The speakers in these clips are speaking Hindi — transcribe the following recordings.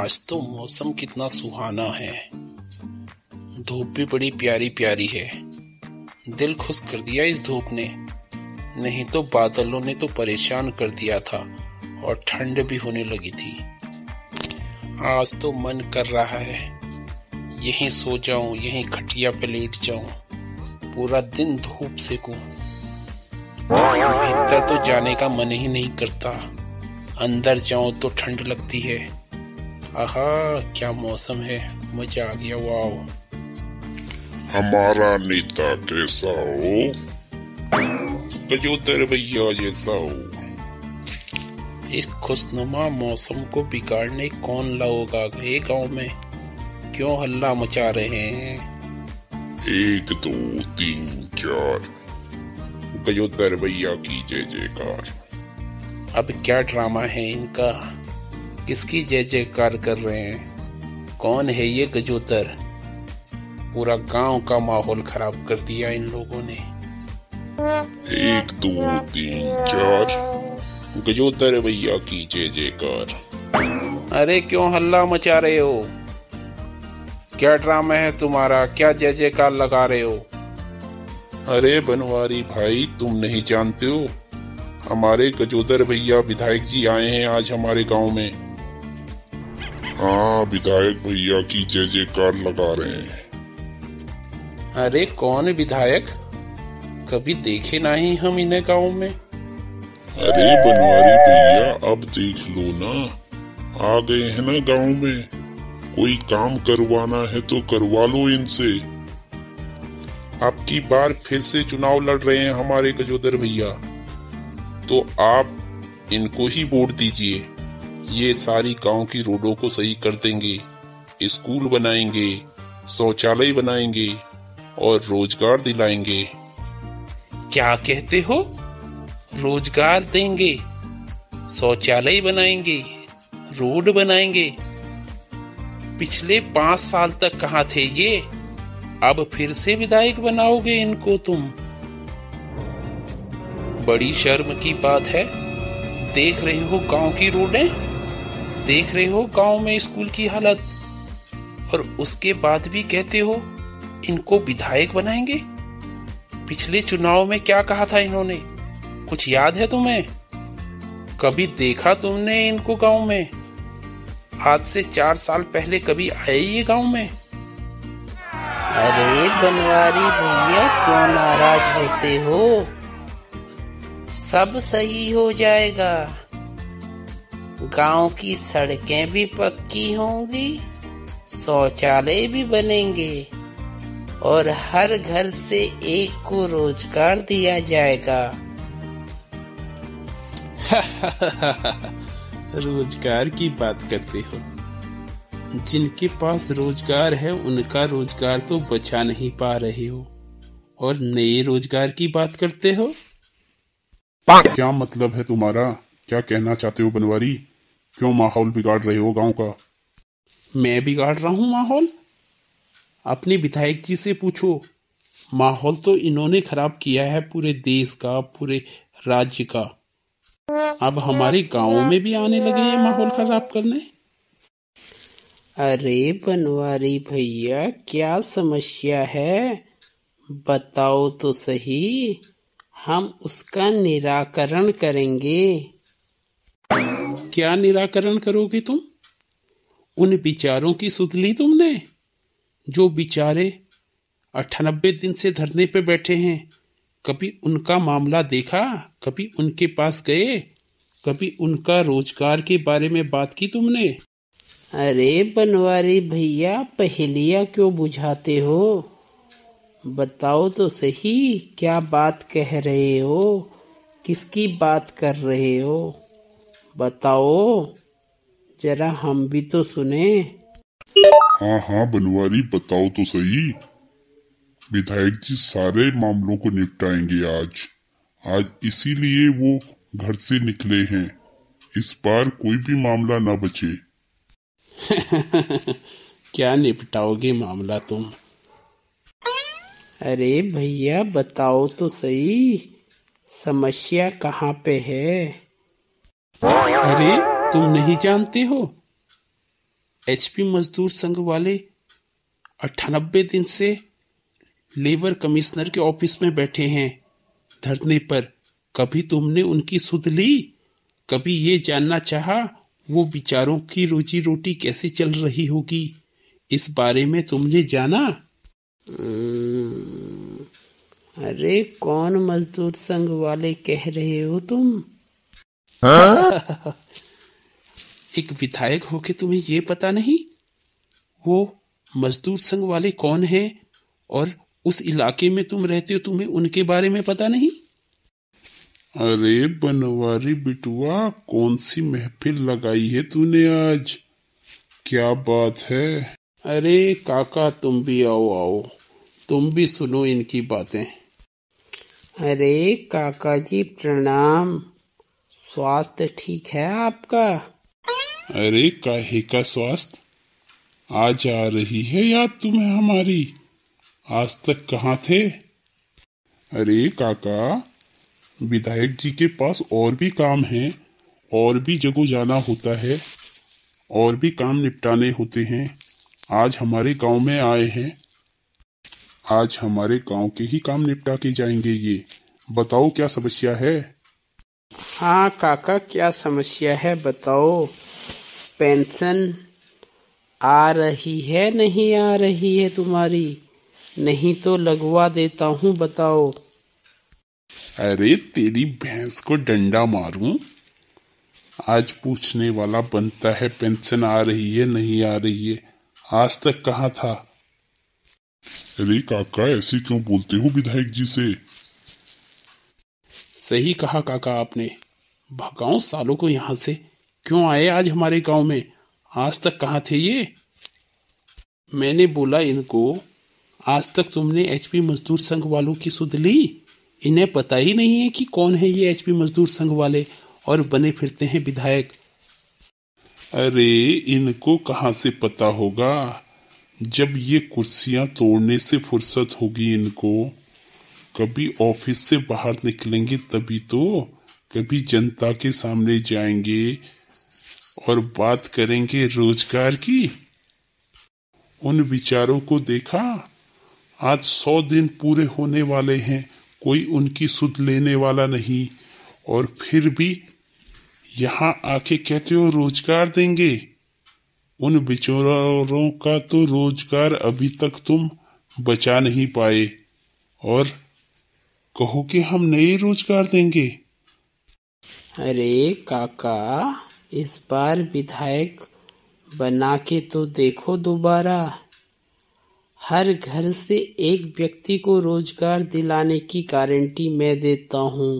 आज तो मौसम कितना सुहाना है। धूप भी बड़ी प्यारी प्यारी है। दिल खुश कर दिया इस धूप ने। नहीं तो बादलों ने तो परेशान कर दिया था और ठंड भी होने लगी थी। आज तो मन कर रहा है यहीं सो जाऊं, यहीं खटिया पे लेट जाऊं, पूरा दिन धूप सेकूं। भीतर तो जाने का मन ही नहीं करता, अंदर जाऊं तो ठंड लगती है। आहा, क्या मौसम है, मजा आ गया। वाओ। हमारा नेता कैसा हो? गजोदर भैया जैसा हो। इस खुशनुमा मौसम को बिगाड़ने कौन लोग आ गए गांव में? क्यों हल्ला मचा रहे हैं? 1 2 3 4 गजोदर भैया की जय जयकार। अब क्या ड्रामा है इनका? किसकी जय जयकार कर रहे हैं? कौन है ये गजोदर? पूरा गांव का माहौल खराब कर दिया इन लोगों ने। 1 2 3 4 गजोदर भैया की जय जयकार। अरे क्यों हल्ला मचा रहे हो? क्या ड्रामा है तुम्हारा? क्या जय जयकार लगा रहे हो? अरे बनवारी भाई, तुम नहीं जानते हो, हमारे गजोदर भैया विधायक जी आए हैं आज हमारे गांव में। हाँ, विधायक भैया की जय जयकार लगा रहे हैं। अरे कौन विधायक? कभी देखे नहीं हम इन्हें गांव में। अरे बनवारी भैया, अब देख लो ना, आ गए हैं ना गांव में। कोई काम करवाना है तो करवा लो इनसे। अब की बार फिर से चुनाव लड़ रहे हैं हमारे गजोदर भैया, तो आप इनको ही वोट दीजिए। ये सारी गांव की रोडों को सही कर देंगे, स्कूल बनाएंगे, शौचालय बनाएंगे और रोजगार दिलाएंगे। क्या कहते हो? रोजगार देंगे, शौचालय बनाएंगे, रोड बनाएंगे? पिछले 5 साल तक कहाँ थे ये? अब फिर से विधायक बनाओगे इनको तुम? बड़ी शर्म की बात है। देख रहे हो गांव की रोडें, देख रहे हो गांव में स्कूल की हालत, और उसके बाद भी कहते हो इनको विधायक बनाएंगे। पिछले चुनाव में क्या कहा था इन्होंने? कुछ याद है तुम्हें? कभी देखा तुमने इनको गांव में? आज से 4 साल पहले कभी आए ये गांव में? अरे बनवारी भैया, क्यों नाराज होते हो? सब सही हो जाएगा। गांव की सड़कें भी पक्की होंगी, शौचालय भी बनेंगे और हर घर से एक को रोजगार दिया जाएगा। रोजगार की बात करते हो? जिनके पास रोजगार है उनका रोजगार तो बचा नहीं पा रहे हो, और नए रोजगार की बात करते हो। क्या मतलब है तुम्हारा? क्या कहना चाहते हो बनवारी? क्यों माहौल बिगाड़ रहे हो गांव का? मैं बिगाड़ रहा हूँ माहौल? अपने विधायक जी से पूछो। माहौल तो इन्होंने खराब किया है पूरे देश का, पूरे राज्य का। अब हमारे गांव में भी आने लगे ये माहौल खराब करने। अरे बनवारी भैया, क्या समस्या है? बताओ तो सही, हम उसका निराकरण करेंगे। क्या निराकरण करोगे तुम? उन विचारों की सुध ली तुमने? जो बेचारे 98 दिन से धरने पे बैठे हैं, कभी उनका मामला देखा? कभी उनके पास गए? कभी उनका रोजगार के बारे में बात की तुमने? अरे बनवारी भैया, पहेलियां क्यों बुझाते हो? बताओ तो सही, क्या बात कह रहे हो? किसकी बात कर रहे हो? बताओ जरा, हम भी तो सुने। हाँ हाँ बनवारी, बताओ तो सही। विधायक जी सारे मामलों को निपटाएंगे आज इसीलिए वो घर से निकले हैं। इस बार कोई भी मामला ना बचे। क्या निपटाओगे मामला तुम? अरे भैया बताओ तो सही, समस्या कहाँ पे है? अरे तुम नहीं जानते हो? एचपी मजदूर संघ वाले 98 दिन से लेबर कमिश्नर के ऑफिस में बैठे हैं धरने पर। कभी तुमने उनकी सुध ली? कभी ये जानना चाहा वो बेचारों की रोजी रोटी कैसे चल रही होगी? इस बारे में तुमने जाना? अरे कौन मजदूर संघ वाले कह रहे हो तुम? एक विधायक होके तुम्हें ये पता नहीं वो मजदूर संघ वाले कौन है? और उस इलाके में तुम रहते हो, तुम्हें उनके बारे में पता नहीं? अरे बनवारी बिटुआ, कौन सी महफिल लगाई है तूने आज? क्या बात है? अरे काका तुम भी आओ, तुम भी सुनो इनकी बातें। अरे काका जी प्रणाम, स्वास्थ्य ठीक है आपका? अरे काहे का स्वास्थ्य? आज आ रही है याद तुम्हें हमारी? आज तक कहाँ थे? अरे काका, विधायक जी के पास और भी काम है, और भी जगह जाना होता है, और भी काम निपटाने होते हैं। आज हमारे गांव में आए हैं, आज हमारे गांव के ही काम निपटा के जाएंगे। ये बताओ क्या समस्या है? हाँ काका, क्या समस्या है बताओ। पेंशन आ रही है नहीं आ रही है तुम्हारी? नहीं तो लगवा देता हूँ, बताओ। अरे तेरी भैंस को डंडा मारूं? आज पूछने वाला बनता है पेंशन आ रही है नहीं आ रही है? आज तक कहाँ था? अरे काका, ऐसे क्यों बोलते हो विधायक जी से? सही कहा काका आपने। भगाओ सालों को यहाँ से। क्यों आए आज हमारे गांव में? आज तक कहाँ थे ये? मैंने बोला इनको, आज तक तुमने एचपी मजदूर संघ वालों की सुध ली? इन्हें पता ही नहीं है कि कौन है ये एचपी मजदूर संघ वाले, और बने फिरते हैं विधायक। अरे इनको कहाँ से पता होगा? जब ये कुर्सियां तोड़ने से फुर्सत होगी इनको, कभी ऑफिस से बाहर निकलेंगे तभी तो, कभी जनता के सामने जाएंगे और बात करेंगे रोजगार की। उन विचारों को देखा, आज 100 दिन पूरे होने वाले हैं, कोई उनकी सुध लेने वाला नहीं, और फिर भी यहाँ आके कहते हो रोजगार देंगे। उन बेचारों का तो रोजगार अभी तक तुम बचा नहीं पाए, और कहो कि हम नए रोजगार देंगे। अरे काका, इस बार विधायक बना के तो देखो दोबारा। हर घर से एक व्यक्ति को रोजगार दिलाने की गारंटी मैं देता हूँ।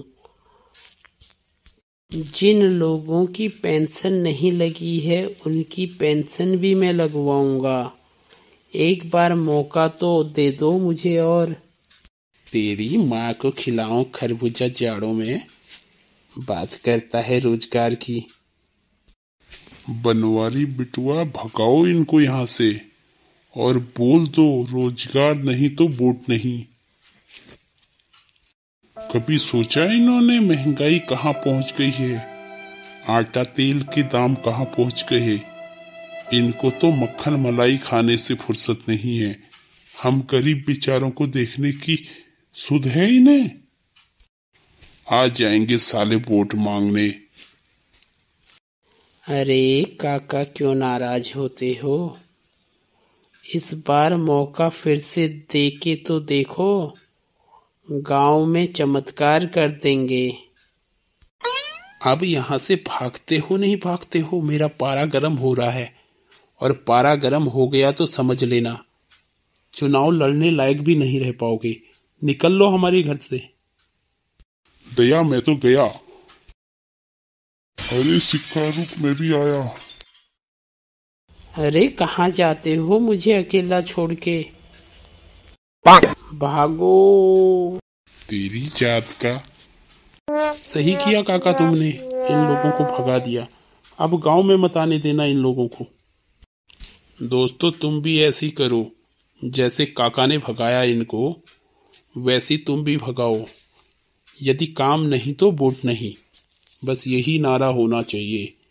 जिन लोगों की पेंशन नहीं लगी है उनकी पेंशन भी मैं लगवाऊंगा। एक बार मौका तो दे दो मुझे। और तेरी माँ को खिलाऊं खरबूजा जाड़ों में, बात करता है रोजगार की। बनवारी बिटुआ, भगाओ इनको यहाँ से और बोल दो रोजगार नहीं तो वोट नहीं। कभी सोचा इन्होंने महंगाई कहाँ पहुँच गई है? आटा तेल के दाम कहाँ पहुँच गए हैं? इनको तो मक्खन मलाई खाने से फुर्सत नहीं है। हम गरीब बेचारों को देखने की सुध है इन्हें? आ जाएंगे साले वोट मांगने। अरे काका, क्यों नाराज होते हो? इस बार मौका फिर से दे के तो देखो, गांव में चमत्कार कर देंगे। अब यहाँ से भागते हो नहीं भागते हो? मेरा पारा गर्म हो रहा है, और पारा गर्म हो गया तो समझ लेना चुनाव लड़ने लायक भी नहीं रह पाओगे। निकल लो हमारे घर से। दया, मैं तो गया। अरे सिक्का रुक, मैं भी आया। अरे कहाँ जाते हो मुझे अकेला छोड़ के? भागो। तेरी जात का। सही किया काका तुमने, इन लोगों को भगा दिया। अब गांव में मत आने देना इन लोगों को। दोस्तों, तुम भी ऐसी करो, जैसे काका ने भगाया इनको, वैसी तुम भी भगाओ। यदि काम नहीं तो वोट नहीं, बस यही नारा होना चाहिए।